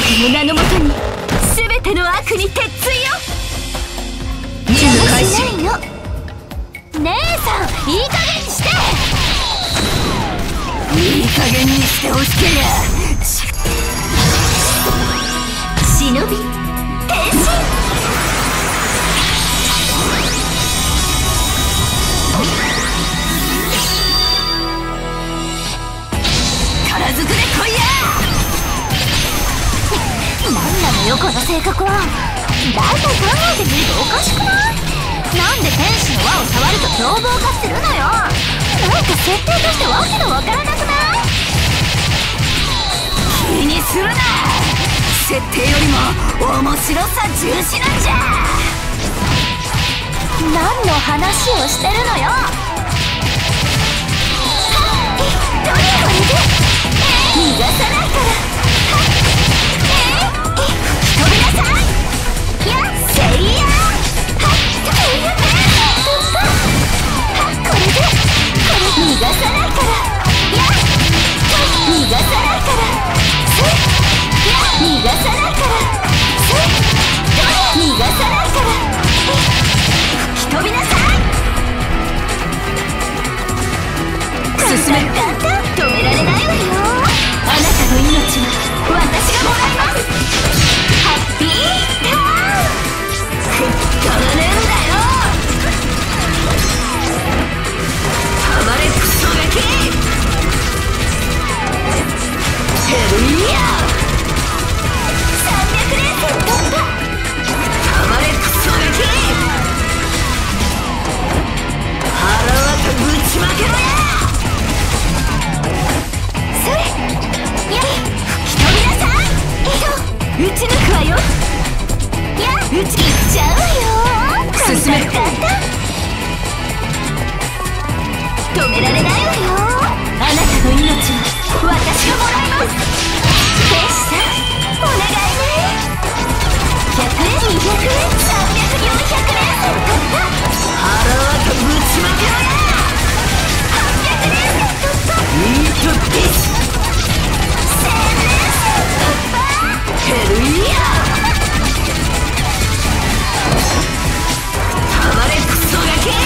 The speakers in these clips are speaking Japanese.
の名のもとに全ての悪に鉄槌よ。 任務開始。 ないの姉さん、いい加減にして。 いい加減にしてほしけりゃ。 忍び変身。 力ずくで来いや。 なんなのよこの性格は。だいたい考えてみるとおかしくない？なんで天使の輪を触ると凶暴化するのよ。なんか設定としてわけのわからなくない？ 気にするな。設定よりも面白さ重視なんじゃ。 何の話をしてるのよ。どれこれで逃がさないから。飛びなさい。いやせいや。これで逃がさないから。いや逃がさないから。いや逃がさないから。逃がさないから。飛びなさい。 進め。 止められないわよ。あなたの命は私がもらいます。ハッピーターン。吹っ飛ばねえんだよ。 暴れクソガキ。ヘルイヤー。 300連戦突破。 暴れクソガキ。腹渡ぶちまけろや。 それ。やい吹き飛びなさい。撃ち抜くわよ。や撃ちいっちゃうわよ。 進め。 止められないわよ。あなたの命は私がもらいます。天使さんお願いね。100円200円300、400連戦突破。 腹渡ぶちまけろや。 800連戦突破。 ミートディッシュ。 1000連戦突破。 ヘルイヤー。暴れクソガキ。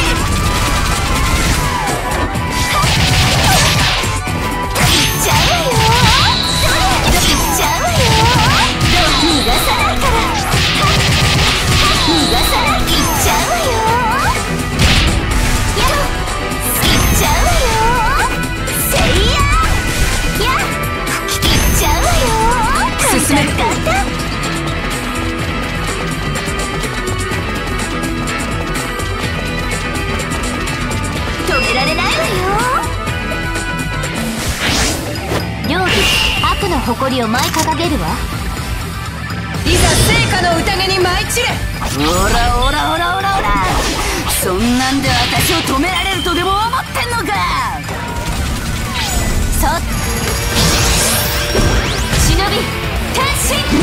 止められないわよ。両義悪の誇りを舞い掲げるわ。 いざ聖火の宴に舞い散れ。オラオラオラオラオラ。そんなんで私を止められるとでも思ってんのか。 忍び変身。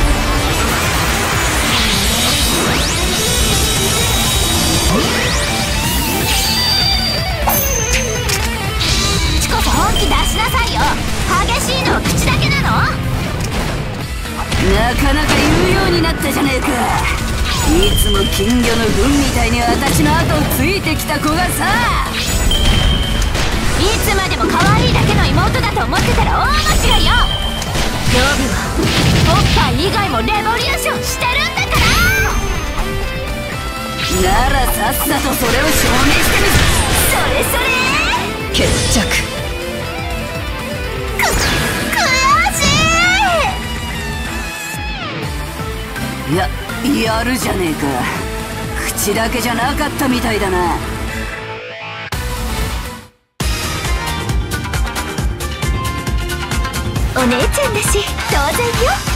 チコさん本気出しなさいよ。激しいのは口だけなの？ なかなか言うようになったじゃねえか。いつも金魚の糞みたいに私の後をついてきた子がさ。 いつまでも可愛いだけの妹だと思ってたら大間違いよ。曜日はおっぱい以外もレボリューションしてるんだから。 ならさっさとそれを証明してみせ。 それそれ。 決着。 悔しい。やるじゃねえか。口だけじゃなかったみたいだな。 お姉ちゃんだし当然よ。